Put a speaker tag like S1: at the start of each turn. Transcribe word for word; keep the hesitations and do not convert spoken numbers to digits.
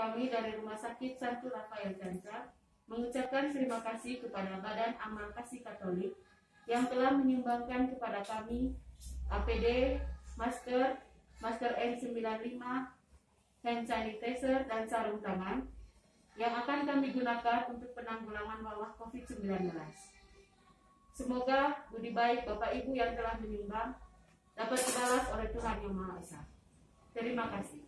S1: kami dari Rumah Sakit Santo Rafael Chanca mengucapkan terima kasih kepada Badan Amal Kasih Katolik yang telah menyumbangkan kepada kami A P D, masker, masker N sembilan puluh lima, hand sanitizer, dan sarung tangan yang akan kami gunakan untuk penanggulangan wabah covid sembilan belas. Semoga budi baik Bapak Ibu yang telah menyumbang dapat dibalas oleh Tuhan Yang Maha Esa. Terima kasih.